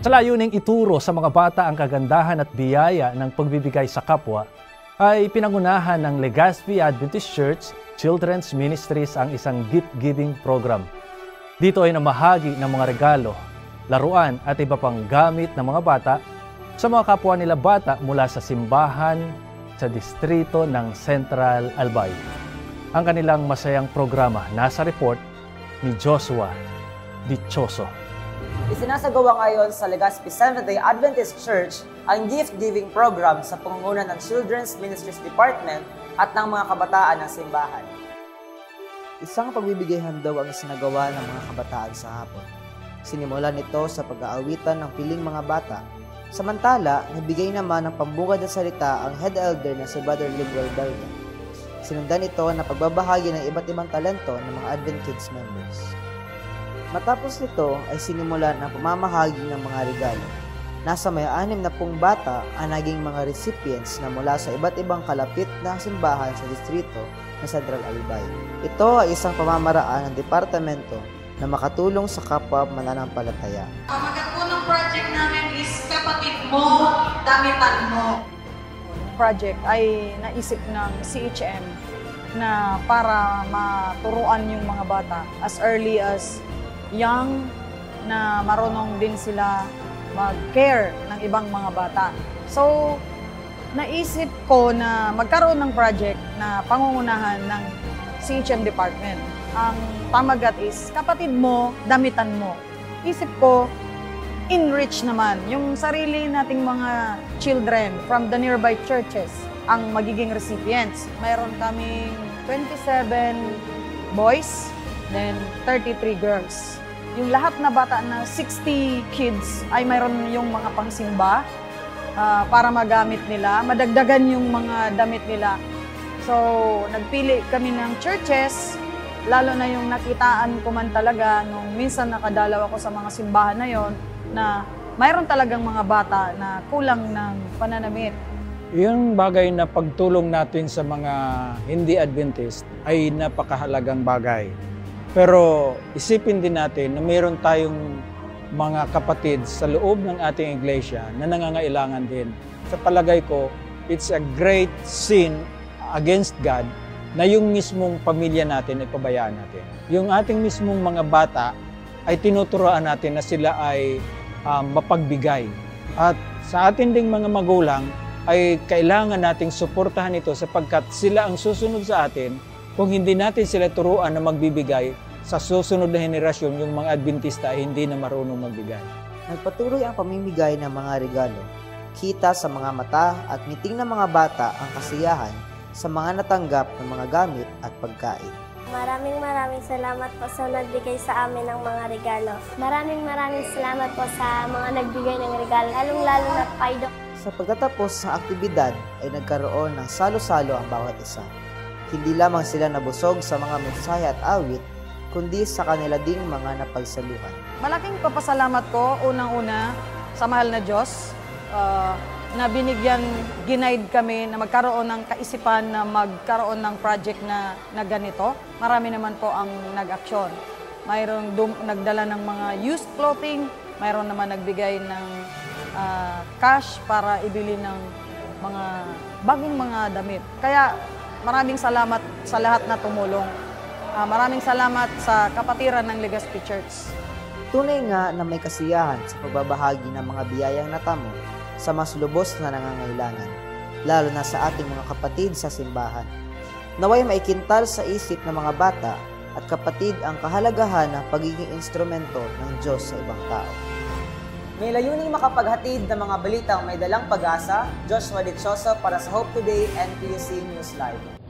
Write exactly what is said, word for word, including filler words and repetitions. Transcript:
Sa layuning ituro sa mga bata ang kagandahan at biyaya ng pagbibigay sa kapwa, ay pinangunahan ng Legazpi Adventist Church Children's Ministries ang isang gift-giving program. Dito ay namahagi ng mga regalo, laruan at iba pang gamit ng mga bata sa mga kapwa nila bata mula sa simbahan sa distrito ng Central Albay. Ang kanilang masayang programa nasa report ni Joshua Dichoso. Isinasagawa ngayon sa Legazpi Seventh-day Adventist Church ang gift-giving program sa pangunguna ng Children's Ministries Department at ng mga kabataan ng simbahan. Isang pagbibigay handog ang isinagawa ng mga kabataan sa hapon. Sinimulan ito sa pag-aawitan ng piling mga bata. Samantala, nagbigay naman ng pambungad na salita ang head elder na si Brother Liberal Belga. Sinundan ito na pagbabahagi ng iba't ibang talento ng mga Advent Kids members. Matapos nito ay sinimulan ang pamamahagi ng mga regalo. Nasa may anim na pung bata ang naging mga recipients na mula sa iba't ibang kalapit na simbahan sa distrito ng Central Albay. Ito ay isang pamamaraan ng departamento na makatulong sa kapwa mananampalataya. Ang magat po ng project namin is Kapatid Mo, Damitan Mo. Project ay naisip ng C H M na para maturuan yung mga bata as early as young na marunong din sila mag-care ng ibang mga bata. So, naisip ko na magkaroon ng project na pangungunahan ng C H M department. Ang pamagat is, kapatid mo, damitan mo. Isip ko, enrich naman yung sarili nating mga children from the nearby churches ang magiging recipients. Mayroon kaming twenty-seven boys, then thirty-three girls. Yung lahat na bata na sixty kids ay mayroon yung mga pangsimba uh, para magamit nila, madagdagan yung mga damit nila. So, nagpili kami ng churches, lalo na yung nakitaan ko man talaga nung minsan nakadalaw ako sa mga simbahan na yon na mayroon talagang mga bata na kulang ng pananamit. Yung bagay na pagtulong natin sa mga hindi Adventist ay napakahalagang bagay. Pero isipin din natin na mayroon tayong mga kapatid sa loob ng ating iglesia na nangangailangan din. Sa palagay ko, it's a great sin against God na yung mismong pamilya natin ay pabayaan natin. Yung ating mismong mga bata ay tinuturoan natin na sila ay um, mapagbigay. At sa atin ding mga magulang ay kailangan nating suportahan ito sapagkat sila ang susunod sa atin. Kung hindi natin sila turuan na magbibigay, sa susunod na henerasyon, yung mga Adventista ay hindi na marunong magbigay. Nagpatuloy ang pamimigay ng mga regalo. Kita sa mga mata at ngiting ng mga bata ang kasiyahan sa mga natanggap ng mga gamit at pagkain. Maraming maraming salamat po sa nagbigay sa amin ng mga regalo. Maraming maraming salamat po sa mga nagbigay ng regalo, lalong-lalo na kay Doc. Sa pagtatapos ng aktibidad ay nagkaroon ng salo-salo ang bawat isa. Hindi lamang sila nabusog sa mga mensahe at awit, kundi sa kanila ding mga napagsaluhan. Malaking papasalamat ko, unang-una, sa mahal na Diyos, uh, na binigyan, ginaid kami na magkaroon ng kaisipan na magkaroon ng project na, na ganito. Marami naman po ang nag-aksyon. Mayroong dum- nagdala ng mga used clothing, mayroon naman nagbigay ng uh, cash para ibili ng mga bagong mga damit. Kaya maraming salamat sa lahat na tumulong. Uh, maraming salamat sa kapatiran ng Legazpi Church. Tunay nga na may kasiyahan sa pagbabahagi ng mga biyayang natamo sa mas lubos na nangangailangan, lalo na sa ating mga kapatid sa simbahan. Naway maikintal sa isip ng mga bata at kapatid ang kahalagahan ng pagiging instrumento ng Diyos sa ibang tao. May layuning makapaghatid ng mga balitang may dalang pag-asa, Joshua Dichoso para sa Hope Today N P U C News Live.